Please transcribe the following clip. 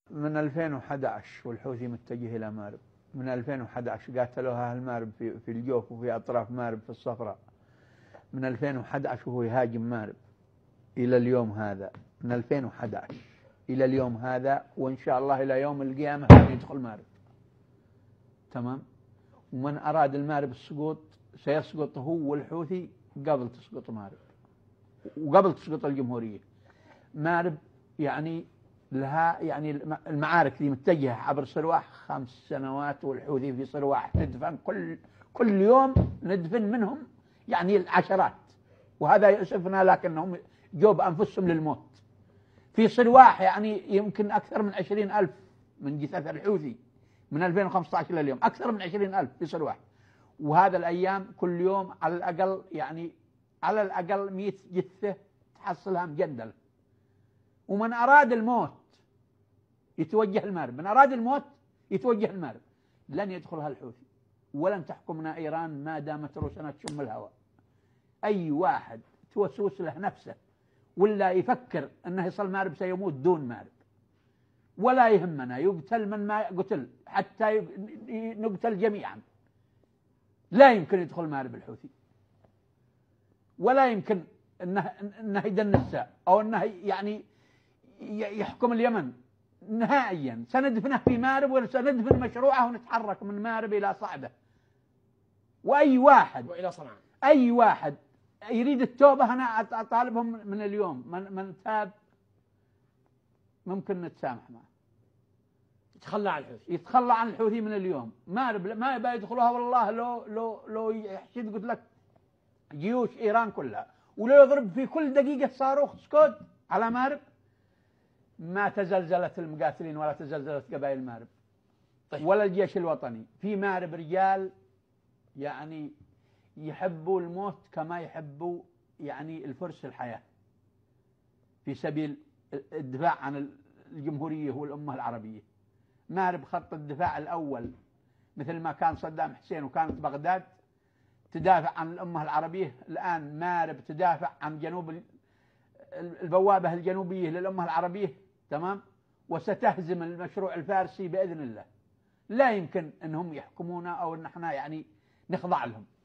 من 2011 والحوثي متجه إلى مارب. من 2011 قاتلوها أهل مارب في الجوف وفي أطراف مارب في الصفراء. من 2011 وهو يهاجم مارب إلى اليوم هذا. من 2011 إلى اليوم هذا، وإن شاء الله إلى يوم القيامة يدخل مارب. تمام. ومن أراد المارب السقوط سيسقط هو والحوثي قبل تسقط مارب وقبل تسقط الجمهورية. مارب يعني لها يعني المعارك اللي متجهة عبر صرواح 5 سنوات، والحوثي في صرواح ندفن كل يوم ندفن منهم يعني العشرات، وهذا يؤسفنا، لكنهم جوب أنفسهم للموت. في صرواح يعني يمكن أكثر من 20,000 من جثث الحوثي من 2015 إلى اليوم، أكثر من 20,000 في صرواح. وهذا الأيام كل يوم على الأقل يعني على الأقل 100 جثة تحصلها مجندلة. ومن أراد الموت يتوجه المارب، من أراد الموت يتوجه المارب. لن يدخلها الحوثي ولن تحكمنا إيران ما دامت روسنا تشم الهواء. أي واحد توسوس له نفسه ولا يفكر أنه يصل مارب سيموت دون مارب، ولا يهمنا يقتل من ما قتل، حتى نقتل جميعا. لا يمكن يدخل مارب الحوثي، ولا يمكن أنه يدنس أو أنه يعني يحكم اليمن نهائيا. سندفنه في مارب وسندفن مشروعه ونتحرك من مارب إلى صعدة. وأي واحد وإلى صنعاء، أي واحد يريد التوبة أنا أطالبهم من اليوم، من تاب ممكن نتسامح معه، يتخلى عن الحوثي، يتخلى عن الحوثي من اليوم. مارب ما يبقى يدخلوها والله لو يحشد قلت لك جيوش إيران كلها، ولو يضرب في كل دقيقة صاروخ سكوت على مارب ما تزلزلت المقاتلين ولا تزلزلت قبائل مارب. طيب. ولا الجيش الوطني. في مارب رجال يعني يحبوا الموت كما يحبوا يعني الفرس الحياة في سبيل الدفاع عن الجمهورية والأمة العربية. مارب خط الدفاع الأول، مثل ما كان صدام حسين وكانت بغداد تدافع عن الأمة العربية، الآن مارب تدافع عن جنوب البوابة الجنوبية للأمة العربية. تمام. وستهزم المشروع الفارسي بإذن الله. لا يمكن أنهم يحكمونا أو أن احنا يعني نخضع لهم.